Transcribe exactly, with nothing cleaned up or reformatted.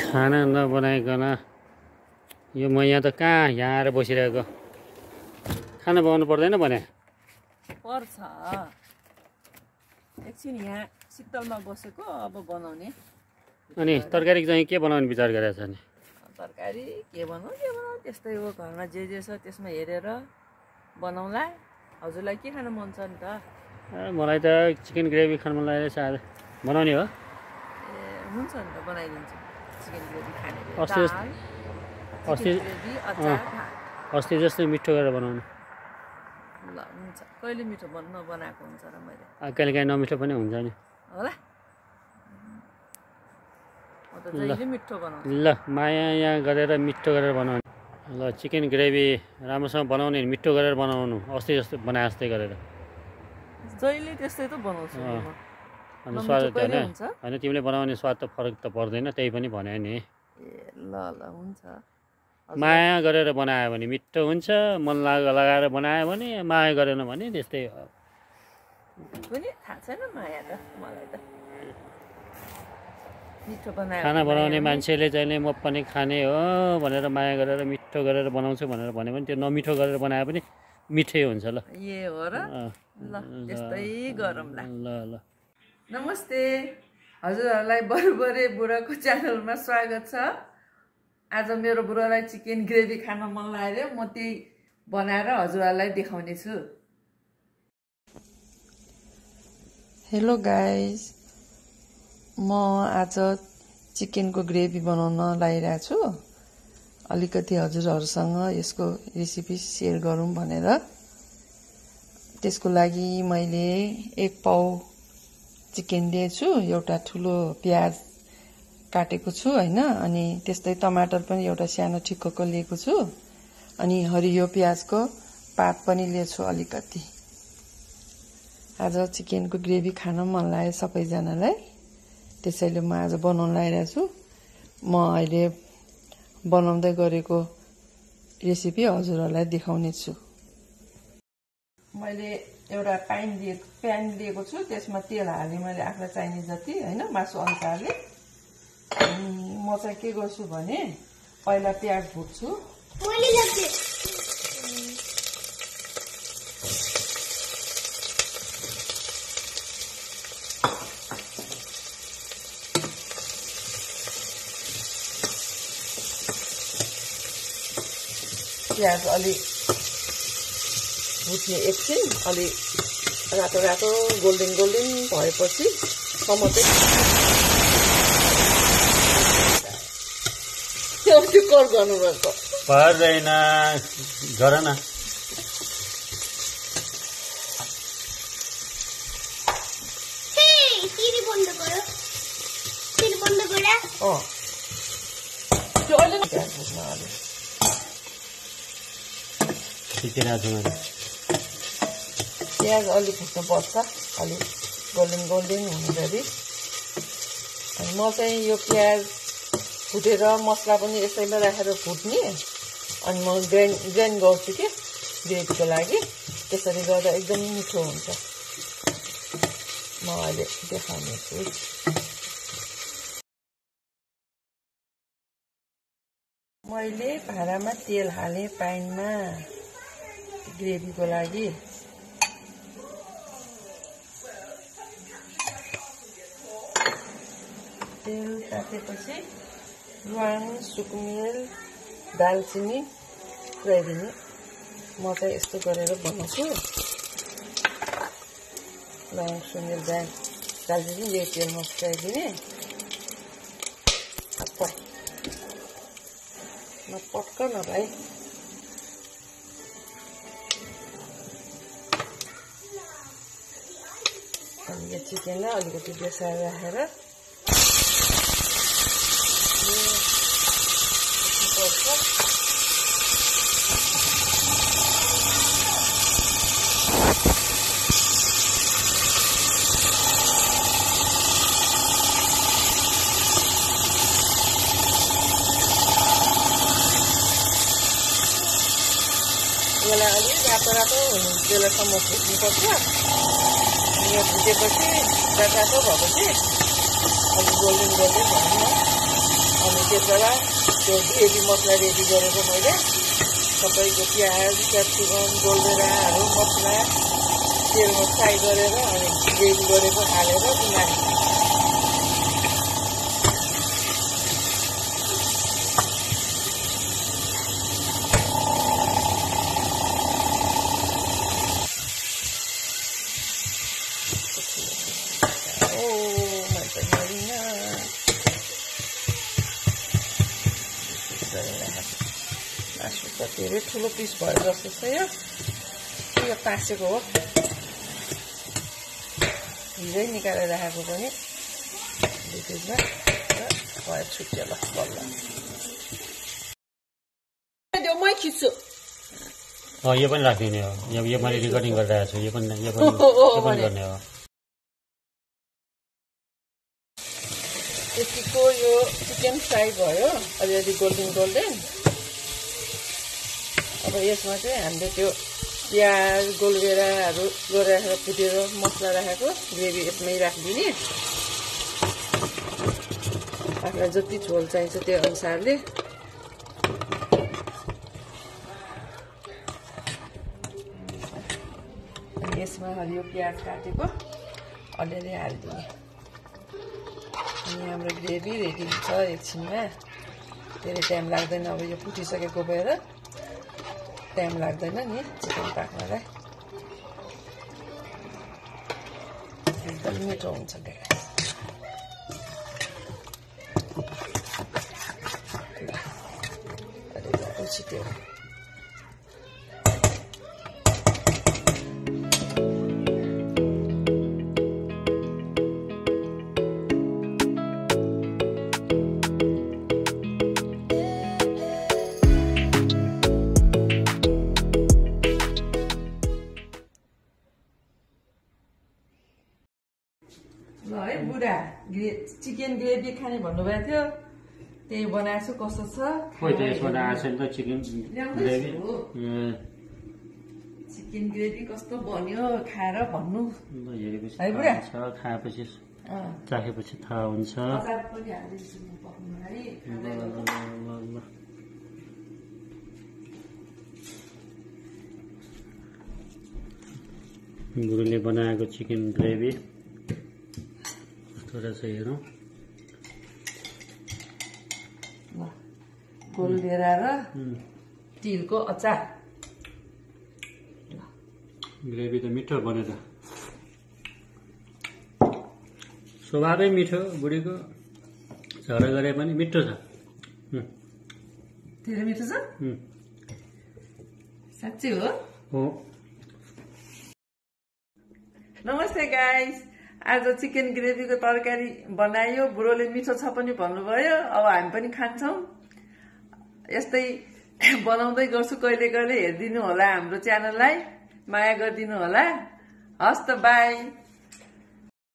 खाना नबनाइकन यो म यहाँ त कहाँ यहाँ आएर बसिरहेको खाना बनाउनु पर्दैन भने पर्छ एकछिन यहाँ शीतलमा बसेको अब बनाउने अनि तरकारी चाहिँ के बनाउने विचार गरेको छ नि तरकारी के बनाऊ के बनाऊ त्यस्तै हो घरमा जे जे छ त्यसमा हेरेर बनाउला हजुरलाई के खान मन छ नि त मलाई त चिकन ग्रेभी खान मन लागेको छ आज बनाउने हो ए हुन्छ नि त बनाइदिन्छु चिकन ग्रेभी खाने अस्ति अस्ति अस्ति जस्तै मिठो गरेर बनाउनु ल हुन्छ कहिले मिठो बन्न बनाएको हुन्छ र मैले कहिले काहीँ नमिठो पनि हुन्छ नि होला जहिले मिठो बनाउँछु ल माया यहाँ गरेर मिठो गरेर बनाउने ल चिकन ग्रेभी राम्रोसँग बनाउने मिठो गरेर बनाउनु अस्ति जस्तो बनाए जस्तै गरेर जहिले त्यस्तै त बनाउँछु अनि स्वाद त होइन होइन तिमीले बनाउने स्वाद त फरक त पर्दैन त्यही पनि भने नि ए ल ल हुन्छ माया गरेर बनायो भने मिठो हुन्छ मन लाग लगाएर बनायो भने माया गरेन भने त्यस्तै हो पनि थाहा छैन माया त मलाई त मिठो बनायो खाना बनाउने मान्छेले चाहिँ म पनि खाने हो भनेर माया गरेर मिठो गरेर बनाउँछु भनेर भन्यो भने त्यो नमिठो गरेर बनाए पनि मिठै हुन्छ ल ए हो र ल त्यस्तै गरौँला ल ल नमस्ते हजुरहरूलाई बरुबरे बुढाको च्यानलमा स्वागत छ आज मेरो बुढालाई चिकन ग्रेभी खान मन लाग्यो म त्यही बनाएर हजुरहरूलाई देखाउने छु हेलो गाइस म आज चिकनको ग्रेभी बनाउन लागिरहेको छु अलिकति हजुरहरूसँग यसको रेसिपी सेयर गरौँ भनेर त्यसको लागि मैले एक पाउ चिकन लिएछु एउटा ठुलो प्याज काटेको छु हैन अनि त्यस्तै टमाटर पनि एउटा सानो ठिक्कको लिएको छु अनि हरियो प्याजको पात पनि लिएछु अलिकति आज चिकनको ग्रेभी खान मन लाग्यो सबैजनालाई त्यसैले म आज बनाउन लागिरहेको छु म अहिले बनाउँदै गरेको रेसिपी हजुरहरूलाई देखाउने छु मैले एउटा प्यान लिएको प्यान लिएको छु त्यसमा तेल हालेँ मैले आफूलाई चाहिने जति हैन मासु अनुसारले अनि म चाहिँ के गर्छु भने पहिला प्याज भुट्छु प्याज अलि भुट्ने एकछिन अलि रातो रातो गोल्डन गोल्डन भएपछि टमाटर त्यो कर गर्नुभएको पर्दैन गर न अँ त्यो अहिले प्याज भुट्न अलि प्याज अलि फुट्नुपर्छ अलिक गोल्डन गोल्डन हुँदाखेरि अनि म चाहिँ यो प्याज फुटेर मसला पनि यसैमा राखेर फुट्ने अनि म ग्राइन्ड ग्राइन्ड गर्छु कि ग्रेभीको लागि त्यसरी गर्दा एकदम मिठो हुन्छ म अहिले देखाउने छु मैले भाँडामा तेल हालेँ प्यानमा ग्रेभीको लागि तेल तातेपछि ल्वाङ सुकुमेल दालचिनी पुऱ्याइदिने म चाहिँ यस्तो गरेर बनाउँछु ल्वाङ सुकुमेल दाल दालचिनी यही तेलमा पुऱ्याइदिने न पटक न भाइ अनि यो चिकनलाई अलिकति बेसाएर राखेर यसलाई अलिक रातो रातो बेलासम्म फुट्नुपर्छ यो फुटेपछि रातो रातो भएपछि अलिक गोल्डन गोल्डन भएन अनि त्यसो त्यो ग्रेभी मसला रेडी गरेको मैले सबैको प्याज क्याप्सिकम गोलभेडाहरू मसला तेलमा फ्राई गरेर अनि ग्रेभी गरेको हालेर तिनीहरू धेरै ठुलो पिस भयो जस्तो छ यो यो तासेको हो हिजै निकालेर राखेको पनि दुईमा भयो छुट्यो ल बल्ल मै खिच्छु यो पनि राखिदिने हो यो यो मैले रेकर्डिङ गरिरहेको छु यो पनि यो पनि गर्ने हो यतिको यो चिकन फ्राई भयो अलिअलि गोल्डन गोल्डन अब यसमा चाहिँ हामीले त्यो प्याज गोलभेडाहरू गरेर फुटेर मसला राखेको ग्रेभी यसमै राखिदिने आफूलाई जति झोल चाहिन्छ त्यो अनुसारले अनि यसमा हरियो प्याज काटेको अलिअलि हालिदिने अनि हाम्रो ग्रेभी रेडी हुन्छ एकछिनमा धेरै टाइम लाग्दैन अब यो फुटिसकेको भएर टाइम लाग्दैन नि चिकन पाक्नलाई एकदम मिठो हुन्छ छिट्यो ल है बुढा ग्रे चिकन ग्रेभी खाने भन्नुभएको थियो त्यही बनाएको छु कस्तो छ चिकन ग्रेभी चिकन ग्रेभी कस्तो बन्यो खाएर भन्नु है बुढा खाएपछि चाखेपछि थाहा हुन्छ गुरुले बनाएको चिकन ग्रेभी थोड़ा सा हेरौँ गोलभेडा र तिलको अचार ग्रेभी त मिठो बन्यो त स्वभावै मिठो बुढीको झगडा गरे पनि मिठो छ धेरै मिठो छ साँच्चै हो हो नमस्ते गाइस आज चिकन ग्रेभीको तरकारी बनायो बुढोले मिठो छ पनि भन्नुभयो अब हामी पनि खान्छौँ यस्तै बनाउँदै गर्छु कहिले कहिले हेरिदिनु होला हाम्रो च्यानललाई माया गरिदिनु होला हस् त बाई।